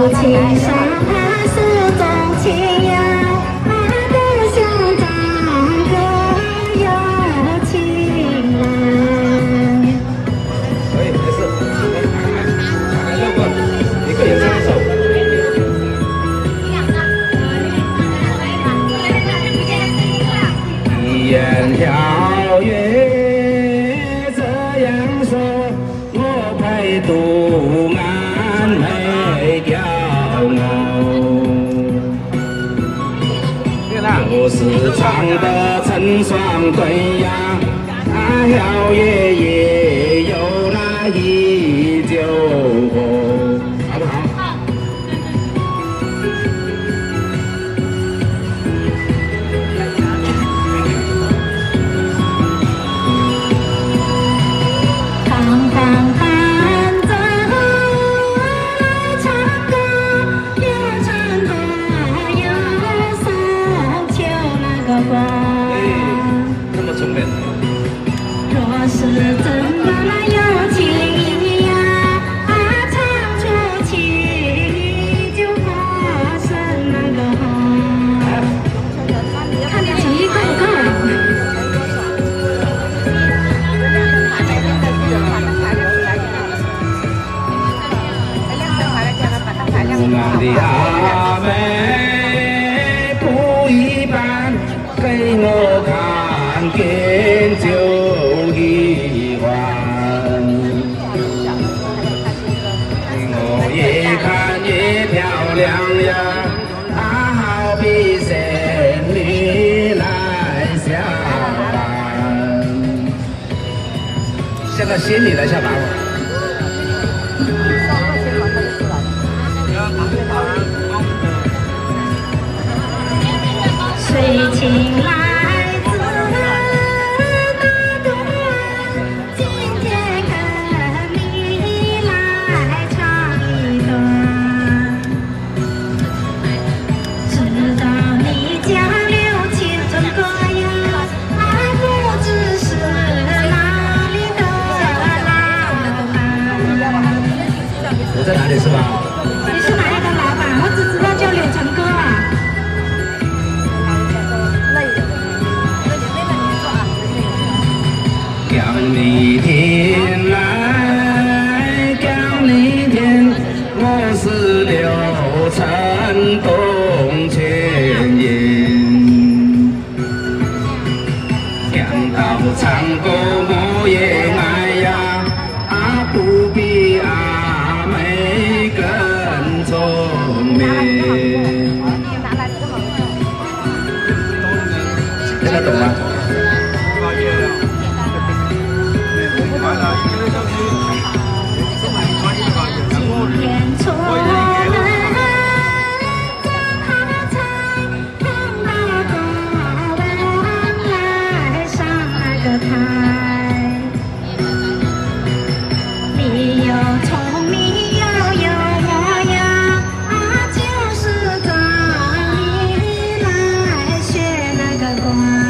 情深，是种情呀，都想当个有情人。 可以，没事。要不一个人唱一首。 一言条约这样说，我配独安没骄傲。我是唱的成双对呀，摇爷爷有那一酒喝，好不好？ 若是真的有情意呀，唱出情意就发生那个红。看你情意够不够？ 我的阿妹不一般，给我看见就喜欢，我越看越漂亮呀，好比仙女来下凡。像个仙女来下凡。 水情来自那朵花，今天跟你来唱一段。知道你家有青春歌呀，不知是哪里的老板。 我在哪里是吧？ 你是哪里的老板？我只知道叫柳成哥啊。 讲你听来，讲你听，我是柳成东泉人。讲到唱歌我也爱呀，不比阿妹更聪明。听得懂吗？ 今天出门正好才碰到个人来上那个台，你又聪明又幽默呀，就是找你来学那个乖。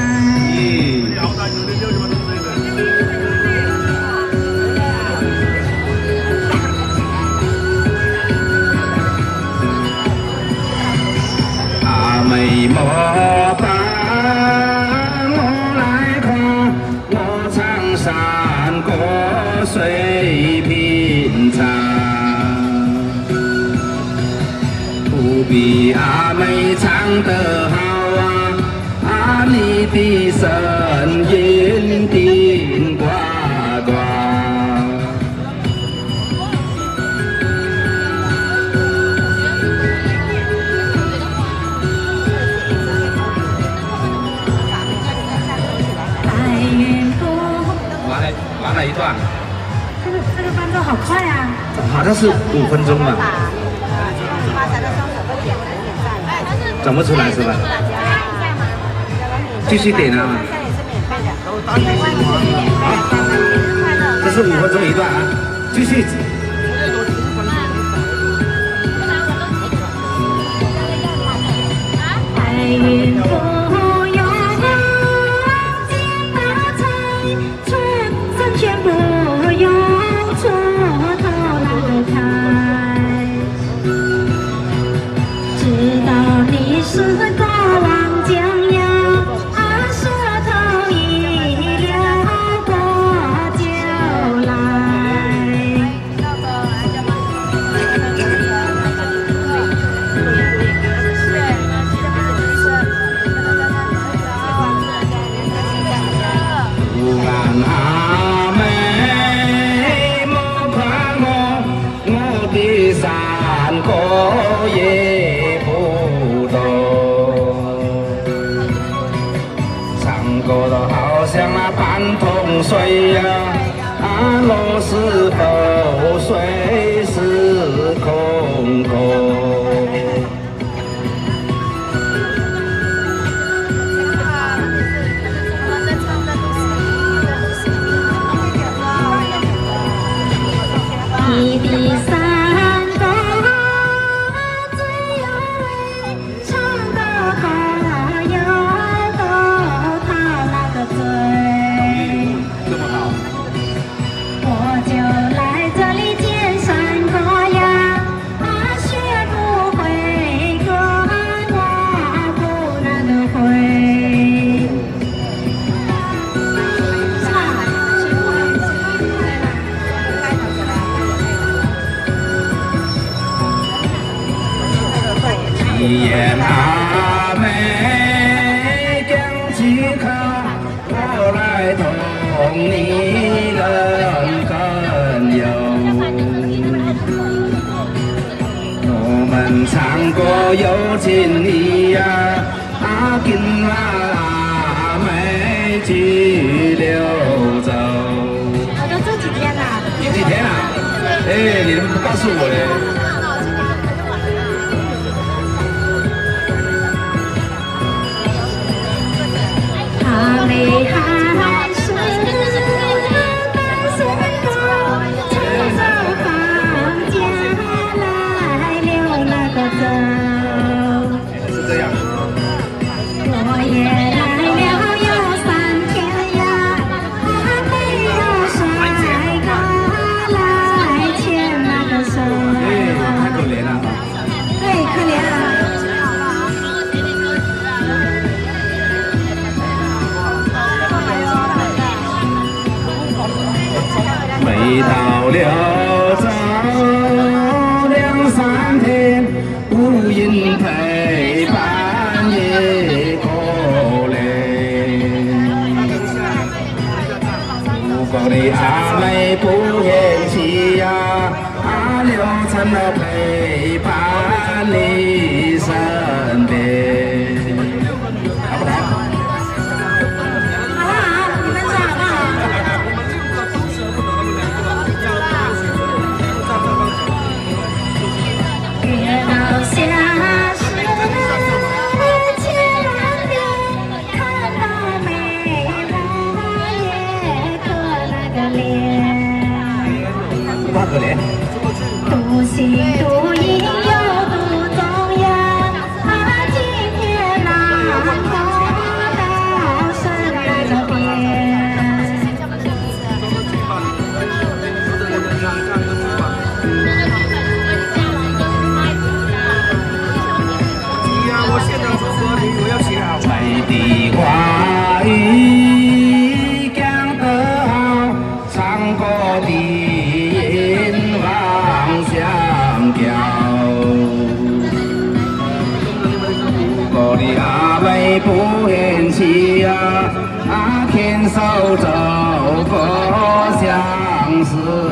美莫把我来夸，我唱山歌随品尝，不比阿妹唱得好啊！你的声音顶呱呱。 完了一段， 这个伴奏好快啊！ 好像是5分钟吧，转不出来是吧？继续点啊！好，这是5分钟一段啊，继续。 白云不用全不用蹉跎那个开。 呀，路是否随时空空？ 一地三沟最有味，唱得好又都讨那个嘴。我就来这里见山歌呀，学不会歌，我不那个会。 一言阿妹讲几口，我来同你人更友。我们唱歌有情义呀，今晚阿妹去溜走。 我都这几天啦。 这几天啊？哎，你怎么不告诉我嘞？ 哈雷哈是单身狗，唱到房间来溜那个走。 是这样。 我也来了有3天呀，没有帅哥来牵那个手。 太可怜了。 对，可怜了。 没到了走2、3天，无影陪伴也可怜。如果你阿妹不嫌弃呀，留成了陪伴你身边。好不好？ 好不好？你们说好不好？月到下时千万遍，看到美我也可那个脸。 不怕可怜。 独行独饮又独踪呀，今天南风到深那个边。 美的花语讲得好，唱歌的音往上跳。如果你阿妹不嫌弃呀，牵手走过相思。